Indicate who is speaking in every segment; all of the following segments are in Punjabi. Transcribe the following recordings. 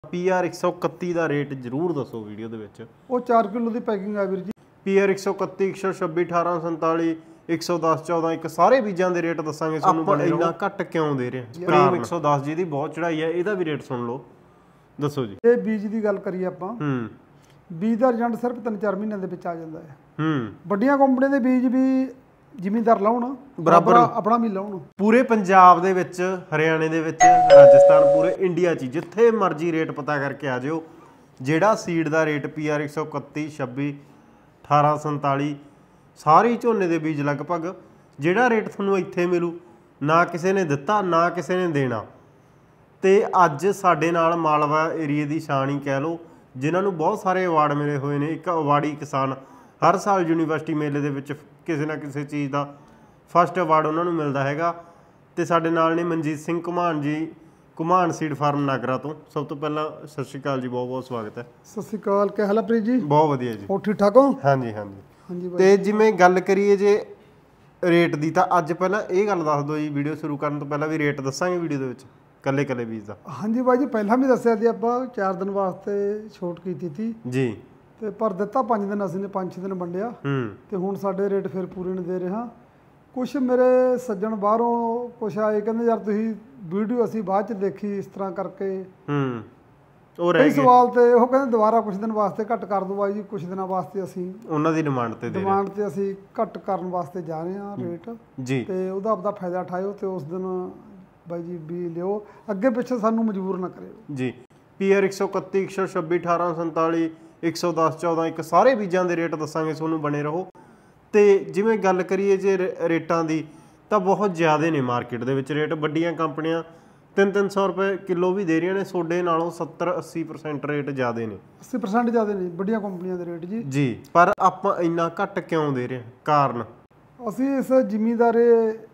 Speaker 1: PR 131 ਦਾ ਰੇਟ ਜ਼ਰੂਰ ਦੱਸੋ ਵੀਡੀਓ ਦੇ ਵਿੱਚ।
Speaker 2: ਉਹ 4 ਕਿਲੋ ਦੀ ਪੈਕਿੰਗ ਆ ਵੀਰ ਜੀ।
Speaker 1: PR 131 126 1847 110 14 ਇੱਕ ਸਾਰੇ ਬੀਜਾਂ ਦੇ ਰੇਟ ਦੱਸਾਂਗੇ ਤੁਹਾਨੂੰ। ਆਪਾਂ ਇੰਨਾ ਘੱਟ ਕਿਉਂ ਦੇ ਰਹੇ ਹਾਂ? ਪ੍ਰੀਮ 110 ਜੀ ਦੀ ਬਹੁਤ ਚੜਾਈ ਹੈ, ਇਹਦਾ ਵੀ ਰੇਟ ਸੁਣ ਲਓ, ਦੱਸੋ ਜੀ।
Speaker 2: ਇਹ ਬੀਜ ਦੀ ਗੱਲ ਕਰੀਏ ਆਪਾਂ, ਬੀਜ ਦਾ ਰਿਜ਼ਲਟ ਸਿਰਫ 3-4 ਮਹੀਨਿਆਂ ਦੇ ਵਿੱਚ ਆ ਜਾਂਦਾ ਹੈ। ਵੱਡੀਆਂ ਕੰਪਨੀਆਂ ਦੇ ਬੀਜ ਵੀ ਜ਼ਿਮੀਂਦਾਰ ਲਾਉਣ ਬਰਾਬਰ ਆਪਣਾ ਵੀ ਲਾਉਣ। ਪੂਰੇ
Speaker 1: ਪੰਜਾਬ ਦੇ ਵਿੱਚ, ਹਰਿਆਣੇ ਦੇ ਵਿੱਚ, ਰਾਜਸਥਾਨ, ਪੂਰੇ ਇੰਡੀਆ 'ਚ ਜਿੱਥੇ ਮਰਜ਼ੀ ਰੇਟ ਪਤਾ ਕਰਕੇ ਆ ਜਿਓ। ਜਿਹੜਾ ਸੀਡ ਦਾ ਰੇਟ PR 131 26 1847 ਸਾਰੀ ਝੋਨੇ ਦੇ ਬੀਜ ਲਗਭਗ ਜਿਹੜਾ ਰੇਟ ਤੁਹਾਨੂੰ ਇੱਥੇ ਮਿਲੂ, ਨਾ ਕਿਸੇ ਨੇ ਦਿੱਤਾ ਨਾ ਕਿਸੇ ਨੇ ਦੇਣਾ। ਤੇ ਅੱਜ ਸਾਡੇ ਨਾਲ ਮਾਲਵਾ ਏਰੀਏ ਦੀ ਸ਼ਾਨ ਹੀ ਕਹਿ ਲਓ, ਜਿਨ੍ਹਾਂ ਨੂੰ ਬਹੁਤ ਸਾਰੇ ਅਵਾਰਡ ਮਿਲੇ ਹੋਏ ਨੇ। ਇੱਕ ਅਵਾਰਡੀ ਕਿਸਾਨ, ਹਰ ਸਾਲ ਯੂਨੀਵਰਸਿਟੀ ਮੇਲੇ ਦੇ ਵਿੱਚ ਕਿਸੇ ਨਾ ਕਿਸੇ ਚੀਜ਼ ਦਾ ਫਸਟ ਅਵਾਰਡ ਉਹਨਾਂ ਨੂੰ ਮਿਲਦਾ ਹੈਗਾ। ਤੇ ਸਾਡੇ ਨਾਲ ਨੇ ਮਨਜੀਤ ਸਿੰਘ ਘੁਮਾਣ ਜੀ, ਘੁਮਾਣ ਸੀਡ ਫਾਰਮ ਨਾਗਰਾ ਤੋਂ। ਸਭ ਤੋਂ ਪਹਿਲਾਂ ਸਤਿ ਸ਼੍ਰੀ ਅਕਾਲ ਜੀ, ਬਹੁਤ ਬਹੁਤ ਸਵਾਗਤ ਹੈ।
Speaker 2: ਸਤਿ ਸ਼੍ਰੀ ਅਕਾਲ, ਕੀ ਹਾਲ ਹੈ ਪ੍ਰੀਤ ਜੀ?
Speaker 1: ਬਹੁਤ ਵਧੀਆ ਜੀ।
Speaker 2: ਹੋਰ ਠੀਕ ਠਾਕ ਹੋ?
Speaker 1: ਹਾਂਜੀ ਹਾਂਜੀ। ਤੇ ਜਿਵੇਂ ਗੱਲ ਕਰੀਏ ਜੇ ਰੇਟ ਦੀ, ਤਾਂ ਅੱਜ ਪਹਿਲਾਂ ਇਹ ਗੱਲ ਦੱਸ ਦਿਓ ਜੀ, ਵੀਡੀਓ ਸ਼ੁਰੂ ਕਰਨ ਤੋਂ ਪਹਿਲਾਂ ਵੀ ਰੇਟ ਦੱਸਾਂਗੇ ਵੀਡੀਓ ਦੇ ਵਿੱਚ ਕੱਲੇ ਕੱਲੇ ਬੀਜ ਦਾ।
Speaker 2: ਹਾਂਜੀ ਬਾਈ ਜੀ, ਪਹਿਲਾਂ ਵੀ ਦੱਸਿਆ ਸੀ ਆਪਾਂ 4 ਦਿਨ ਵਾਸਤੇ ਛੋਟ ਕੀਤੀ ਸੀ ਜੀ, ਤੇ ਪਰ ਦਿੱਤਾ 5 ਦਿਨ, ਅਸੀਂ ਨੇ 5-6 ਦਿਨ ਵੰਡਿਆ। ਤੇ ਹੁਣ ਸਾਡੇ ਰੇਟ ਫਿਰ ਪੂਰੇ ਨਹੀਂ ਦੇ ਰਹੇ। ਕੁਛ ਮੇਰੇ ਸੱਜਣ ਬਾਹਰੋਂ ਕੁਛ ਆਏ, ਕਹਿੰਦੇ ਯਾਰ ਤੁਸੀਂ ਵੀਡੀਓ ਅਸੀਂ ਬਾਅਦ ਚ ਦੇਖੀ ਇਸ ਤਰ੍ਹਾਂ ਕਰਕੇ
Speaker 1: ਉਹ ਰਹਿ ਗਏ
Speaker 2: ਸਵਾਲ, ਤੇ ਉਹ ਕਹਿੰਦੇ ਦੁਬਾਰਾ ਕੁਛ ਦਿਨ ਵਾਸਤੇ ਘੱਟ ਕਰ ਦਿਓ ਬਾਈ ਜੀ। ਕੁਛ ਦਿਨਾਂ ਵਾਸਤੇ ਅਸੀਂ ਉਹਨਾਂ ਦੀ ਡਿਮਾਂਡ ਤੇ ਅਸੀਂ ਘੱਟ ਕਰਨ ਵਾਸਤੇ ਜਾ ਰਹੇ ਹਾਂ ਰੇਟ ਜੀ, ਤੇ ਉਹਦਾ ਆਪਦਾ ਫਾਇਦਾ ਉਠਾਇਓ ਤੇ ਉਸ ਦਿਨ ਬਾਈ ਜੀ ਵੀ ਲਿਓ, ਅੱਗੇ ਪਿੱਛੇ ਸਾਨੂੰ ਮਜਬੂਰ ਨਾ ਕਰਿਓ ਜੀ।
Speaker 1: PR 131 126 1847 110 14 ਇੱਕ ਸਾਰੇ ਬੀਜਾਂ ਦੇ ਰੇਟ ਦੱਸਾਂਗੇ ਤੁਹਾਨੂੰ, ਬਣੇ ਰਹੋ। ਤੇ ਜਿਵੇਂ ਗੱਲ ਕਰੀਏ ਜੇ ਰੇਟਾਂ ਦੀ, ਤਾਂ ਬਹੁਤ ਜ਼ਿਆਦਾ ਨੇ ਮਾਰਕੀਟ ਦੇ ਵਿੱਚ ਰੇਟ। ਵੱਡੀਆਂ ਕੰਪਨੀਆਂ 300-300 ਰੁਪਏ ਕਿਲੋ ਵੀ ਦੇ ਰਹੀਆਂ ਨੇ, ਤੁਹਾਡੇ ਨਾਲੋਂ 70-80% ਰੇਟ ਜ਼ਿਆਦਾ ਨੇ।
Speaker 2: 80% ਜ਼ਿਆਦਾ ਨੇ ਵੱਡੀਆਂ ਕੰਪਨੀਆਂ ਦੇ ਰੇਟ ਜੀ।
Speaker 1: ਪਰ ਆਪਾਂ ਇੰਨਾ ਘੱਟ ਕਿਉਂ ਦੇ ਰਹੇ ਹਾਂ? ਕਾਰਨ
Speaker 2: ਅਸੀਂ ਇਸ ਜ਼ਿਮੀਂਦਾਰੇ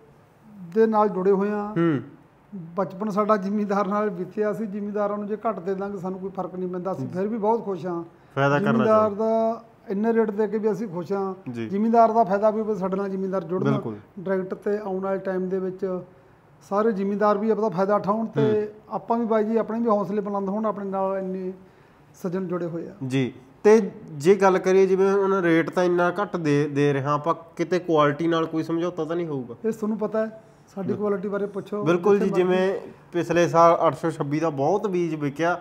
Speaker 2: ਦੇ ਨਾਲ ਜੁੜੇ ਹੋਏ ਹਾਂ। ਬਚਪਨ ਸਾਡਾ ਜ਼ਿਮੀਂਦਾਰ ਨਾਲ ਬੀਤਿਆ। ਅਸੀਂ ਜ਼ਿਮੀਂਦਾਰਾਂ ਨੂੰ ਜੇ ਘੱਟ ਦੇ ਦਾਂਗੇ ਸਾਨੂੰ ਕੋਈ ਫਰਕ ਨਹੀਂ ਪੈਂਦਾ, ਅਸੀਂ ਫਿਰ ਵੀ ਬਹੁਤ ਖੁਸ਼ ਹਾਂ। ਜ਼ਿਮੀਂਦਾਰ ਦਾ ਇੰਨੇ ਰੇਟ ਦੇ ਕੇ ਵੀ ਅਸੀਂ ਖੁਸ਼ ਹਾਂ। ਜ਼ਿਮੀਂਦਾਰ ਦਾ ਫਾਇਦਾ ਵੀ ਸਾਡੇ ਨਾਲ ਜ਼ਿਮੀਂਦਾਰ ਜੁੜਨ ਡਾਇਰੈਕਟ, ਤੇ ਆਉਣ ਵਾਲੇ ਟਾਈਮ ਦੇ ਵਿੱਚ ਸਾਰੇ ਜ਼ਿਮੀਂਦਾਰ ਵੀ ਆਪਦਾ ਫਾਇਦਾ ਉਠਾਉਣ, ਤੇ ਆਪਾਂ ਵੀ ਬਾਈ ਜੀ ਆਪਣੇ ਵੀ ਹੌਸਲੇ ਬੁਲੰਦ ਹੋਣ। ਆਪਣੇ ਨਾਲ ਇੰਨੇ ਸੱਜਣ ਜੁੜੇ ਹੋਏ ਆ ਜੀ।
Speaker 1: ਤੇ ਜੇ ਗੱਲ ਕਰੀਏ ਜਿਵੇਂ ਹੁਣ ਰੇਟ ਤਾਂ ਇੰਨਾ ਘੱਟ ਦੇ ਰਿਹਾ, ਆਪਾਂ ਕਿਤੇ ਕੁਆਲਿਟੀ ਨਾਲ ਕੋਈ ਸਮਝੌਤਾ ਤਾਂ ਨਹੀਂ ਹੋਊਗਾ?
Speaker 2: ਇਹ ਤੁਹਾਨੂੰ ਪਤਾ ਹੈ, ਸਾਡੀ ਕੁਆਲਿਟੀ ਬਾਰੇ ਪੁੱਛੋ।
Speaker 1: ਬਿਲਕੁਲ ਜੀ। ਜਿਵੇਂ ਪਿਛਲੇ ਸਾਲ 826 ਦਾ ਬਹੁਤ ਬੀਜ ਵਿਕਿਆ,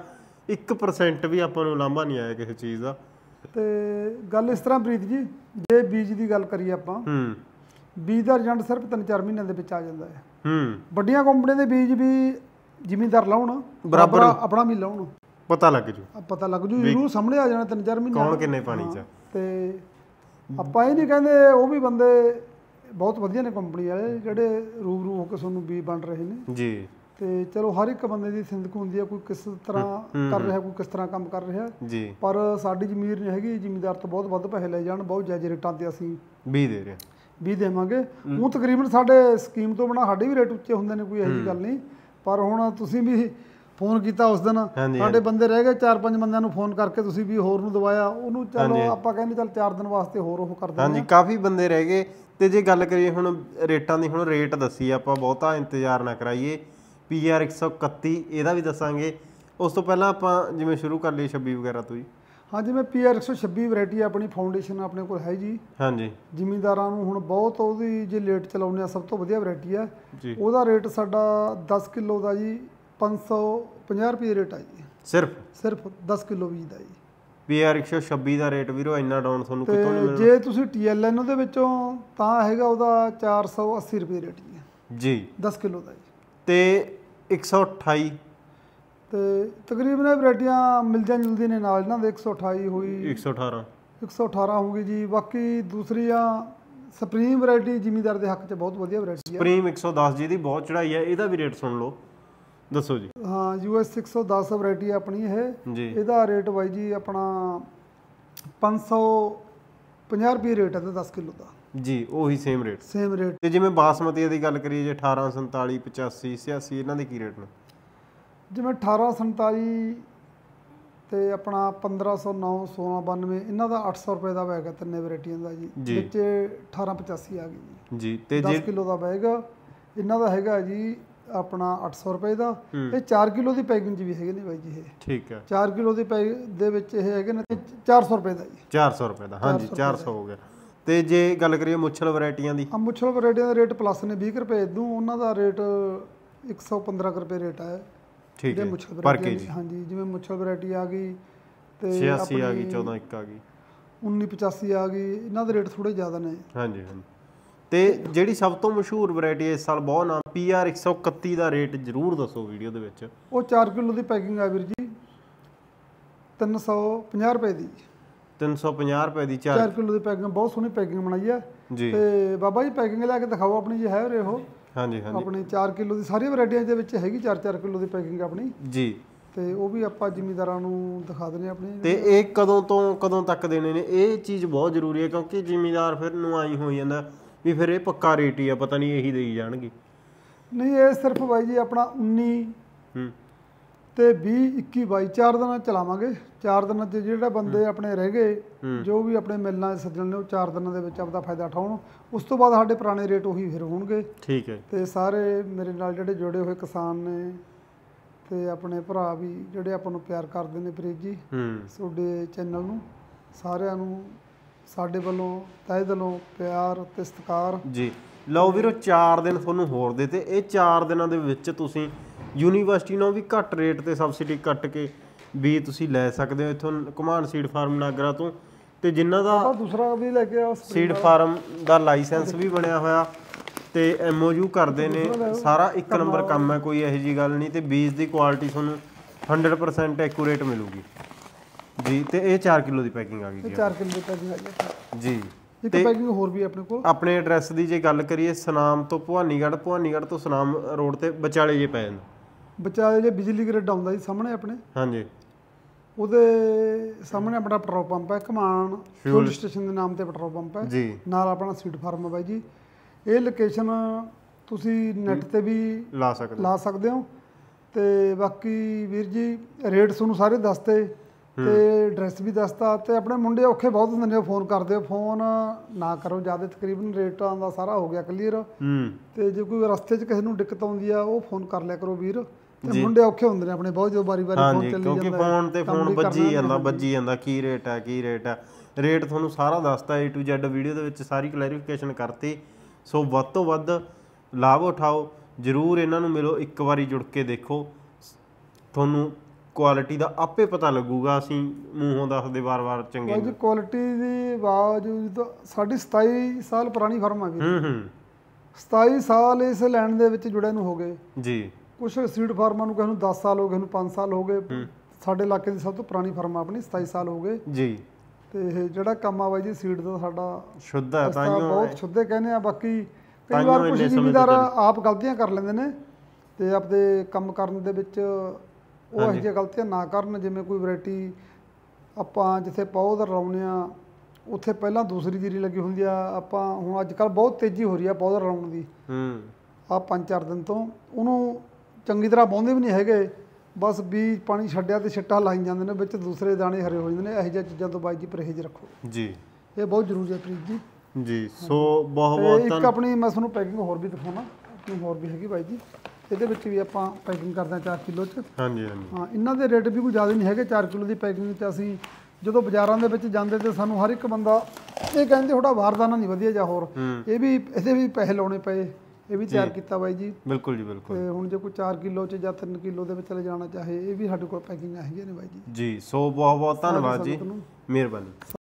Speaker 1: 1% ਵੀ ਆਪਾਂ ਨੂੰ ਲਾਂਭਾ ਨਹੀਂ ਆਇਆ ਕਿਸੇ ਚੀਜ਼ ਦਾ।
Speaker 2: ਤੇ ਗੱਲ ਇਸ ਤਰ੍ਹਾਂ ਪ੍ਰੀਤ ਜੀ, ਜੇ ਬੀਜ ਦੀ ਗੱਲ ਕਰੀਏ ਆਪਾਂ, ਬੀਜ ਦਾ ਰਿਜ਼ਲਟ ਸਿਰਫ 3-4 ਮਹੀਨਿਆਂ ਦੇ ਵਿੱਚ ਆ ਜਾਂਦਾ ਹੈ। ਵੱਡੀਆਂ ਕੰਪਨੀਆਂ ਦੇ ਬੀਜ ਵੀ ਜ਼ਿਮੀਂਦਾਰ ਲਾਉਣ ਬਰਾਬਰ ਆਪਣਾ ਵੀ ਲਾਉਣ,
Speaker 1: ਪਤਾ ਲੱਗ ਜੂ
Speaker 2: ਜ਼ਰੂਰ ਸਾਹਮਣੇ ਆ ਜਾਣਾ 3-4 ਮਹੀਨੇ
Speaker 1: ਕੌਣ ਕਿੰਨੇ ਪਾਣੀ ਚ।
Speaker 2: ਤੇ ਆਪਾਂ ਇਹ ਨਹੀਂ ਕਹਿੰਦੇ, ਉਹ ਵੀ ਬੰਦੇ ਬਹੁਤ ਵਧੀਆ ਨੇ ਕੰਪਨੀ ਵਾਲੇ ਜਿਹੜੇ ਰੂਬਰੂ ਹੋ ਕੇ ਤੁਹਾਨੂੰ ਬੀਜ ਵੰਡ ਰਹੇ ਨੇ ਜੀ। ਤੇ ਚਲੋ ਹਰ ਇੱਕ ਬੰਦੇ ਦੀ ਸਿੰਦਕ ਹੁੰਦੀ ਹੈ, ਕੋਈ ਕਿਸ ਤਰ੍ਹਾਂ ਕਰ ਰਿਹਾ, ਕੋਈ ਕਿਸ ਤਰ੍ਹਾਂ ਕੰਮ ਕਰ ਰਿਹਾ ਜੀ। ਪਰ ਸਾਡੀ ਜ਼ਮੀਰ ਨਹੀਂ ਹੈਗੀ ਜ਼ਿਮੀਂਦਾਰ ਤੋਂ ਬਹੁਤ ਵੱਧ ਪੈਸੇ ਲੈ ਜਾਣ, ਬਹੁਤ ਜਾਇਜ਼ ਰੇਟਾਂ ਤੇ ਅਸੀਂ
Speaker 1: ਬੀਜ ਦੇ ਰਹੇ,
Speaker 2: ਬੀਜ ਦੇਵਾਂਗੇ। ਹੁਣ ਤਕਰੀਬਨ ਸਾਡੇ ਸਕੀਮ ਤੋਂ ਬਿਨਾਂ ਸਾਡੇ ਵੀ ਰੇਟ ਉੱਚੇ ਹੁੰਦੇ ਨੇ, ਕੋਈ ਇਹੋ ਜਿਹੀ ਗੱਲ ਨਹੀਂ। ਪਰ ਹੁਣ ਤੁਸੀਂ ਵੀ ਫੋਨ ਕੀਤਾ ਉਸ ਦਿਨ, ਸਾਡੇ ਬੰਦੇ ਰਹਿ ਗਏ 4-5 ਬੰਦਿਆਂ ਨੂੰ ਫੋਨ ਕਰਕੇ, ਤੁਸੀਂ ਵੀ ਹੋਰ ਨੂੰ ਦਵਾਇਆ ਉਹਨੂੰ। ਚਲੋ ਆਪਾਂ ਕਹਿੰਦੇ ਚੱਲ 4 ਦਿਨ ਵਾਸਤੇ ਹੋਰ ਉਹ ਕਰ ਦਿੰਦੇ।
Speaker 1: ਹਾਂਜੀ, ਕਾਫੀ ਬੰਦੇ ਰਹਿ ਗਏ। ਤੇ ਜੇ ਗੱਲ ਕਰੀਏ ਹੁਣ ਰੇਟਾਂ ਦੀ, ਹੁਣ ਰੇਟ ਦੱਸੀ ਆਪਾਂ, ਬਹੁਤਾ ਇੰਤਜ਼ਾਰ ਨਾ ਕਰਾਈਏ। PR 131 ਇਹਦਾ ਵੀ ਦੱਸਾਂਗੇ। ਉਸ ਤੋਂ ਪਹਿਲਾਂ ਆਪਾਂ ਜਿਵੇਂ ਸ਼ੁਰੂ ਕਰ ਲਈ 26 ਵਗੈਰਾ ਤੋਂ ਜੀ।
Speaker 2: ਹਾਂ, ਜਿਵੇਂ PR 126 ਵੈਰਾਈਟੀ ਆਪਣੀ ਫਾਊਂਡੇਸ਼ਨ ਆਪਣੇ ਕੋਲ ਹੈ ਜੀ। ਹਾਂਜੀ, ਜ਼ਿਮੀਂਦਾਰਾਂ ਨੂੰ ਹੁਣ ਬਹੁਤ ਉਹਦੀ ਜੇ ਲੇਟ ਚਲਾਉਂਦੇ ਆ, ਸਭ ਤੋਂ ਵਧੀਆ ਵੈਰਾਈਟੀ ਹੈ। ਉਹਦਾ ਰੇਟ ਸਾਡਾ 10 ਕਿਲੋ ਦਾ ਜੀ 550 ਰੁਪਏ ਰੇਟ ਆ ਜੀ, ਸਿਰਫ 10 ਕਿਲੋ ਬੀਜ ਦਾ ਜੀ।
Speaker 1: PR 126 ਦਾ ਰੇਟ ਵੀਰੋ ਇੰਨਾ ਡਾਊਨ ਤੁਹਾਨੂੰ ਕਿੱਥੋਂ ਨਹੀਂ ਮਿਲਣਾ?
Speaker 2: ਜੇ ਤੁਸੀਂ TLN ਉਹਦੇ ਵਿੱਚੋਂ ਤਾਂ ਹੈਗਾ ਉਹਦਾ 480 ਰੁਪਏ ਰੇਟ ਜੀ 10 ਕਿਲੋ ਦਾ ਜੀ।
Speaker 1: ਤੇ 128
Speaker 2: ਤੇ ਤਕਰੀਬਨ ਇਹ ਵੈਰਾਈਟੀਆਂ ਮਿਲਦੀਆਂ ਜੁਲਦੀਆਂ ਨੇ ਨਾਲ ਇਹਨਾਂ ਦੇ। 128 ਹੋਈ, 118 ਹੋਊਗੀ ਜੀ। ਬਾਕੀ ਦੂਸਰੀਆਂ ਸੁਪਰੀਮ ਵੈਰਾਈਟੀ ਜ਼ਿਮੀਂਦਾਰ ਦੇ ਹੱਕ 'ਚ ਬਹੁਤ ਵਧੀਆ ਵੈਰਾਈਟੀ ਹੈ।
Speaker 1: ਸੁਪਰੀਮ 110 ਜੀ ਦੀ ਬਹੁਤ ਚੜਾਈ ਹੈ, ਇਹਦਾ ਵੀ ਰੇਟ ਸੁਣ ਲਓ, ਦੱਸੋ ਜੀ।
Speaker 2: ਹਾਂ, US 110 ਵੈਰਾਈਟੀ ਆਪਣੀ ਇਹ ਜੀ। ਇਹਦਾ ਰੇਟ ਬਾਈ ਜੀ ਆਪਣਾ 550 ਰੁਪਏ ਰੇਟ ਹੈ 10 ਕਿਲੋ ਦਾ ਜੀ। ਉਹੀ ਸੇਮ ਰੇਟ ਤੇ ਜਿਵੇਂ ਬਾਸਮਤੀ ਦੀ ਗੱਲ ਕਰੀਏ ਜੇ 1847 85 86 ਇਹਨਾਂ ਦੇ ਕੀ ਰੇਟ ਨੇ? ਜਿਵੇਂ 1847 ਤੇ ਆਪਣਾ 1509 1692 ਇਹਨਾਂ ਦਾ 800 ਰੁਪਏ ਦਾ ਬੈਗ ਹੈ, ਤਿੰਨੇ ਵੈਰਾਈਟੀਆਂ ਦਾ ਜੀ। ਵਿੱਚ 1885 ਆ ਗਈ ਜੀ। ਤੇ 10 ਕਿਲੋ ਦਾ ਬੈਗ ਇਹਨਾਂ ਦਾ ਹੈਗਾ ਜੀ ਆਪਣਾ 800 ਰੁਪਏ ਦਾ। ਇਹ 4 ਕਿਲੋ ਦੀ ਪੈਕਿੰਗ 'ਚ ਵੀ ਹੈਗੇ ਨੇ ਬਾਈ ਜੀ। ਇਹ
Speaker 1: ਠੀਕ ਹੈ
Speaker 2: 4 ਕਿਲੋ ਦੀ ਦੇ ਵਿੱਚ ਇਹ ਹੈਗੇ ਨੇ 400 ਰੁਪਏ ਦਾ ਜੀ।
Speaker 1: 400 ਰੁਪਏ ਦਾ, ਹਾਂਜੀ 400 ਹੋ ਗਿਆ। ਤੇ ਜੇ ਗੱਲ ਕਰੀਏ ਮੁੱਛਲ ਵੈਰਾਈਟੀਆਂ ਦੀ?
Speaker 2: ਮੁੱਛਲ ਵੈਰਾਈਟੀਆਂ ਦਾ ਰੇਟ ਪਲੱਸ ਨੇ 20 ਰੁਪਏ ਇਦੋਂ, ਉਹਨਾਂ ਦਾ ਰੇਟ 115 ਰੁਪਏ ਰੇਟ ਹੈ।
Speaker 1: ਠੀਕ ਹੈ
Speaker 2: ਮੁੱਛਲ
Speaker 1: ਪਰ ਕੇਜੀ।
Speaker 2: ਹਾਂਜੀ, ਜਿਵੇਂ ਮੁੱਛਲ ਵੈਰਾਈਟੀ ਆ ਗਈ ਤੇ
Speaker 1: 86 ਆ ਗਈ, 14 1 ਆ ਗਈ,
Speaker 2: 1985 ਆ ਗਈ, ਇਹਨਾਂ ਦੇ ਰੇਟ ਥੋੜੇ ਜ਼ਿਆਦਾ ਨੇ।
Speaker 1: ਹਾਂਜੀ ਹਾਂਜੀ। ਤੇ ਜਿਹੜੀ ਸਭ ਤੋਂ ਮਸ਼ਹੂਰ ਵੈਰਾਈਟੀ ਇਸ ਸਾਲ ਬਹੁਤ ਨਾਮ PR 131 ਦਾ ਰੇਟ ਜ਼ਰੂਰ ਦੱਸੋ ਵੀਡੀਓ ਦੇ ਵਿੱਚ।
Speaker 2: ਉਹ 4 ਕਿਲੋ ਦੀ ਪੈਕਿੰਗ ਆ ਵੀਰ ਜੀ, 350 ਰੁਪਏ ਦੀ।
Speaker 1: 350 ਰੁਪਏ ਦੀ
Speaker 2: 4 ਕਿਲੋ ਦੀ ਪੈਕਿੰਗ, ਬਹੁਤ ਸੋਹਣੀ ਪੈਕਿੰਗ ਬਣਾਈ ਹੈ
Speaker 1: ਜੀ।
Speaker 2: ਤੇ ਬਾਬਾ ਜੀ ਪੈਕਿੰਗ ਲੈ ਕੇ ਦਿਖਾਓ ਆਪਣੀ ਜੇ ਹੈ ਉਰੇ ਉਹ।
Speaker 1: ਹਾਂਜੀ ਹਾਂਜੀ,
Speaker 2: ਆਪਣੀ 4 ਕਿਲੋ ਦੀ ਸਾਰੀਆਂ ਵੈਰਾਈਟੀਆਂ ਦੇ ਵਿੱਚ ਹੈਗੀ 4-4 ਕਿਲੋ ਦੀ ਪੈਕਿੰਗ ਆਪਣੀ
Speaker 1: ਜੀ।
Speaker 2: ਤੇ ਉਹ ਵੀ ਆਪਾਂ ਜ਼ਿਮੀਂਦਾਰਾਂ ਨੂੰ ਦਿਖਾ ਦਿੰਦੇ ਆਪਣੀ।
Speaker 1: ਤੇ ਇਹ ਕਦੋਂ ਤੋਂ ਕਦੋਂ ਤੱਕ ਦੇਣੇ ਨੇ? ਇਹ ਚੀਜ਼ ਬਹੁਤ ਜ਼ਰੂਰੀ ਹੈ ਕਿਉਂਕਿ ਜ਼ਿਮੀਂਦਾਰ ਫਿਰ ਨੂੰ ਆਈ ਹੋ ਜਾਂਦਾ ਵੀ ਫਿਰ ਇਹ ਪੱਕਾ ਰੇਟ ਹੀ ਆ, ਪਤਾ ਨਹੀਂ ਇਹੀ ਦੇਈ ਜਾਣਗੇ।
Speaker 2: ਨਹੀਂ, ਇਹ ਸਿਰਫ ਬਾਈ ਜੀ ਆਪਣਾ 19 ਤੇ 20 21 22 4 ਦਿਨਾਂ ਚਲਾਵਾਂਗੇ। 4 ਦਿਨਾਂ 'ਚ ਜਿਹੜੇ ਬੰਦੇ ਆਪਣੇ ਰਹਿ ਗਏ, ਜੋ ਵੀ ਆਪਣੇ ਮਿਲਣਾ ਸੱਜਣ ਨੇ, ਉਹ 4 ਦਿਨਾਂ ਦੇ ਵਿੱਚ ਆਪਦਾ ਫਾਇਦਾ ਉਠਾਉਣ। ਉਸ ਤੋਂ ਬਾਅਦ ਸਾਡੇ ਪੁਰਾਣੇ ਰੇਟ ਉਹੀ ਫਿਰ ਹੋਣਗੇ। ਠੀਕ ਹੈ। ਤੇ ਸਾਰੇ ਮੇਰੇ ਨਾਲ ਜਿਹੜੇ ਜੁੜੇ ਹੋਏ ਕਿਸਾਨ ਨੇ ਤੇ ਆਪਣੇ ਭਰਾ ਵੀ ਜਿਹੜੇ ਆਪਾਂ ਨੂੰ ਪਿਆਰ ਕਰਦੇ ਨੇ ਪ੍ਰੀਤ ਜੀ, ਤੁਹਾਡੇ ਚੈਨਲ ਨੂੰ ਸਾਰਿਆਂ ਨੂੰ ਸਾਡੇ ਵੱਲੋਂ ਤਹਿ ਦਿਲੋਂ ਪਿਆਰ ਤੇ ਸਤਿਕਾਰ ਜੀ। ਲਓ ਵੀਰੋ, 4 ਦਿਨ ਤੁਹਾਨੂੰ ਹੋਰ ਦੇ ਤੇ ਇਹ 4 ਦਿਨਾਂ ਦੇ ਵਿੱਚ ਤੁਸੀਂ ਯੂਨੀਵਰਸਿਟੀ ਨਾਲੋਂ ਵੀ ਘੱਟ ਰੇਟ ਤੇ ਸਬਸਿਡੀ ਕੱਟ ਕੇ ਵੀ ਤੁਸੀਂ ਲੈ ਸਕਦੇ ਹੋ ਇੱਥੋਂ ਘੁਮਾਣ ਸੀਡ ਫਾਰਮ ਨਾਗਰਾ ਤੋਂ। ਤੇ ਜਿਨ੍ਹਾਂ ਦਾ ਦੂਸਰਾ ਵੀ ਲੈ ਕੇ ਆਓ, ਸੀਡ ਫਾਰਮ ਦਾ ਲਾਇਸੈਂਸ ਵੀ ਬਣਿਆ ਹੋਇਆ ਤੇ MOU ਕਰਦੇ ਨੇ, ਸਾਰਾ ਇੱਕ ਨੰਬਰ ਕੰਮ ਹੈ, ਕੋਈ ਇਹੋ ਜਿਹੀ ਗੱਲ ਨਹੀਂ। ਤੇ ਬੀਜ ਦੀ ਕੁਆਲਿਟੀ ਤੁਹਾਨੂੰ 100% ਐਕੂਰੇਟ ਮਿਲੂਗੀ ਜੀ। ਤੇ ਇਹ 4 ਕਿਲੋ ਦੀ ਪੈਕਿੰਗ ਆ ਗਈ, 4 ਕਿਲੋ ਦੀ ਪੈਕਿੰਗ ਆ ਗਈ ਜੀ। ਇੱਕ ਪੈਕਿੰਗ ਹੋਰ ਵੀ ਆਪਣੇ ਕੋਲ। ਆਪਣੇ ਐਡਰੈਸ ਦੀ ਜੇ ਗੱਲ ਕਰੀਏ, ਸੁਨਾਮ ਤੋਂ ਭਵਾਨੀਗੜ੍ਹ ਤੋਂ ਸੁਨਾਮ ਰੋਡ ਤੇ ਵਿਚਾਲੇ ਜੇ ਪੈ ਜਾਂਦਾ। ਵਿਚਾਲੇ ਜੇ ਬਿਜਲੀ ਗ੍ਰਿਡ ਆਉਂਦਾ ਜੀ ਸਾਹਮਣੇ ਆਪਣੇ, ਹਾਂਜੀ, ਉਹਦੇ ਸਾਹਮਣੇ ਆਪਣਾ ਪੈਟਰੋਲ ਪੰਪ ਹੈ, ਘਮਾਣ ਫਿਊਲ ਸਟੇਸ਼ਨ ਦੇ ਨਾਮ ਤੇ ਪੈਟਰੋਲ ਪੰਪ ਹੈ ਜੀ। ਨਾਲ ਆਪਣਾ ਸੀਡ ਫਾਰਮ ਹੈ ਬਾਈ ਜੀ। ਇਹ ਲੋਕੇਸ਼ਨ ਤੁਸੀਂ ਨੈਟ ਤੇ ਵੀ ਲਾ ਸਕਦੇ ਹੋ। ਤੇ ਬਾਕੀ ਵੀਰ ਜੀ ਰੇਟ ਤੁਹਾਨੂੰ ਸਾਰੇ ਦੱਸਤੇ ਤੇ ਐਡਰੈਸ ਵੀ ਦੱਸਤਾ। ਤੇ ਆਪਣੇ ਮੁੰਡੇ ਔਖੇ ਬਹੁਤ ਹੁੰਦੇ ਨੇ, ਉਹ ਫੋਨ ਕਰਦੇ ਹੋ, ਫੋਨ ਨਾ ਕਰੋ ਜ਼ਿਆਦਾ, ਤਕਰੀਬਨ ਰੇਟਾਂ ਦਾ ਸਾਰਾ ਹੋ ਗਿਆ ਕਲੀਅਰ। ਤੇ ਜੇ ਕੋਈ ਰਸਤੇ 'ਚ ਕਿਸੇ ਨੂੰ ਦਿੱਕਤ ਆਉਂਦੀ ਆ, ਉਹ ਫੋਨ ਕਰ ਲਿਆ ਕਰੋ ਵੀਰ। ਤੇ ਮੁੰਡੇ ਔਖੇ ਹੁੰਦੇ ਨੇ ਆਪਣੇ ਬਹੁਤ, ਜੋ ਵਾਰੀ-ਵਾਰੀ ਫੋਨ ਚੱਲੀ ਜਾਂਦਾ, ਕਿਉਂਕਿ ਫੋਨ ਤੇ ਫੋਨ ਵੱਜੀ ਜਾਂਦਾ ਕੀ ਰੇਟ ਹੈ। ਰੇਟ ਤੁਹਾਨੂੰ ਸਾਰਾ ਦੱਸਤਾ A to Z ਵੀਡੀਓ ਦੇ ਵਿੱਚ, ਸਾਰੀ ਕਲੈਰੀਫਿਕੇਸ਼ਨ ਕਰਤੀ। ਸੋ ਵੱਧ ਤੋਂ ਵੱਧ ਲਾਭ ਉਠਾਓ, ਜ਼ਰੂਰ ਇਹਨਾਂ ਨੂੰ ਮਿਲੋ, ਇੱਕ ਵਾਰੀ ਜੁੜ ਕੇ ਦੇਖੋ, ਤੁਹਾਨੂੰ ਕੁਆਲਿਟੀ ਦਾ ਆਪੇ ਪਤਾ ਲੱਗੂਗਾ। ਅਸੀਂ ਮੂੰਹੋਂ ਦੱਸਦੇ ਵਾਰ-ਵਾਰ ਚੰਗੇ ਜੀ। ਕੁਆਲਿਟੀ ਦੀ ਬਾਵਜੂਦ ਸਾਡੀ 27 ਸਾਲ ਪੁਰਾਣੀ ਫਰਮ ਆ ਗਈ। 27 ਸਾਲ ਇਸ ਲੈਣ ਦੇ ਵਿੱਚ ਜੁੜੇ ਨੂੰ ਹੋ ਗਏ ਜੀ। ਕੁਛ ਸੀਡ ਫਾਰਮਾਂ ਨੂੰ ਕਿਸੇ ਨੂੰ 10 ਸਾਲ ਹੋ ਗਏ, ਕਿਸੇ ਨੂੰ 5 ਸਾਲ ਹੋ ਗਏ। ਸਾਡੇ ਇਲਾਕੇ ਦੀ ਸਭ ਤੋਂ ਪੁਰਾਣੀ ਫਰਮ ਆਪਣੀ 27 ਸਾਲ ਹੋ ਗਏ ਜੀ। ਤੇ ਇਹ ਜਿਹੜਾ ਕੰਮ ਆ ਬਾਈ ਜੀ ਸੀਡ ਦਾ ਸਾਡਾ ਸ਼ੁੱਧ ਹੈ, ਤਾਂ ਬਹੁਤ ਸ਼ੁੱਧੇ ਕਹਿੰਦੇ ਆ। ਬਾਕੀ ਕਈ ਵਾਰ ਕੁਝ ਜ਼ਿਮੀਂਦਾਰ ਆਪ ਗਲਤੀਆਂ ਕਰ ਲੈਂਦੇ ਨੇ ਤੇ ਆਪਦੇ ਕੰਮ ਕਰਨ ਦੇ ਵਿੱਚ ਉਹ ਇਹੋ ਜਿਹੀਆਂ ਗਲਤੀਆਂ ਨਾ ਕਰਨ। ਜਿਵੇਂ ਕੋਈ ਵੈਰਾਈਟੀ ਆਪਾਂ ਜਿੱਥੇ ਪਾਊਡਰ ਲਾਉਂਦੇ ਆ, ਉੱਥੇ ਪਹਿਲਾਂ ਦੂਸਰੀ ਜੀਰੀ ਲੱਗੀ ਹੁੰਦੀ ਆ। ਆਪਾਂ ਹੁਣ ਅੱਜ ਕੱਲ੍ਹ ਬਹੁਤ ਤੇਜ਼ੀ ਹੋ ਰਹੀ ਆ ਪਾਊਡਰ ਲਾਉਣ ਦੀ। ਆਹ 5-4 ਦਿਨ ਤੋਂ ਉਹਨੂੰ ਚੰਗੀ ਤਰ੍ਹਾਂ ਪਾਉਂਦੇ ਵੀ ਨਹੀਂ ਹੈਗੇ, ਬਸ ਬੀਜ ਪਾਣੀ ਛੱਡਿਆ ਤੇ ਛਿੱਟਾ ਲਾਈ ਜਾਂਦੇ ਨੇ, ਵਿੱਚ ਦੂਸਰੇ ਦਾਣੇ ਹਰੇ ਹੋ ਜਾਂਦੇ ਨੇ। ਇਹੋ ਜਿਹੀਆਂ ਚੀਜ਼ਾਂ ਤੋਂ ਬਾਈ ਜੀ ਪਰਹੇਜ਼ ਰੱਖੋ ਜੀ, ਇਹ ਬਹੁਤ ਜ਼ਰੂਰੀ ਹੈ ਪ੍ਰੀਤ ਜੀ ਜੀ। ਸੋ ਬਹੁਤ ਇੱਕ ਆਪਣੀ ਮੈਂ ਤੁਹਾਨੂੰ ਪੈਕਿੰਗ ਹੋਰ ਵੀ ਦਿਖਾਉਣਾ, ਆਪਣੀ ਹੋਰ ਵੀ ਹੈਗੀ ਬਾਈ ਜੀ। ਇਹਦੇ ਵਿੱਚ ਵੀ ਆਪਾਂ ਪੈਕਿੰਗ ਕਰਦੇ ਹਾਂ 4 ਕਿਲੋ 'ਚ। ਹਾਂਜੀ ਹਾਂਜੀ, ਹਾਂ। ਇਹਨਾਂ ਦੇ ਰੇਟ ਵੀ ਕੋਈ ਜ਼ਿਆਦਾ ਨਹੀਂ ਹੈਗੇ। 4 ਕਿਲੋ ਦੀ ਪੈਕਿੰਗ 'ਚ ਅਸੀਂ ਜਦੋਂ ਬਾਜ਼ਾਰਾਂ ਦੇ ਵਿੱਚ ਜਾਂਦੇ ਤੇ ਸਾਨੂੰ ਹਰ ਇੱਕ ਬੰਦਾ ਇਹ ਕਹਿੰਦੇ ਥੋੜਾ ਬਾਰਦਾਨਾ ਨਹੀਂ ਵਧੀਆ ਜਾਂ ਹੋਰ, ਇਹ ਵੀ ਇਹਦੇ ਵੀ ਪੈਸੇ ਲਾਉਣੇ ਪਏ। ਇਹ ਵੀ ਤਿਆਰ ਕੀਤਾ ਬਾਈ ਜੀ। ਬਿਲਕੁਲ ਜੀ, ਬਿਲਕੁਲ। ਤੇ ਹੁਣ ਜੇ ਕੋਈ 4 ਕਿਲੋ 'ਚ ਜਾਂ 3 ਕਿਲੋ ਦੇ ਵਿੱਚ ਲੈ ਜਾਣਾ ਚਾਹੇ, ਇਹ ਵੀ ਸਾਡੇ ਕੋਲ ਪੈਕਿੰਗ ਹੈਗੀਆਂ ਨੇ ਬਾਈ ਜੀ ਜੀ। ਸੋ ਬਹੁਤ ਬਹੁਤ ਧੰਨਵਾਦ ਜੀ, ਮਿਹਰਬਾਨੀ।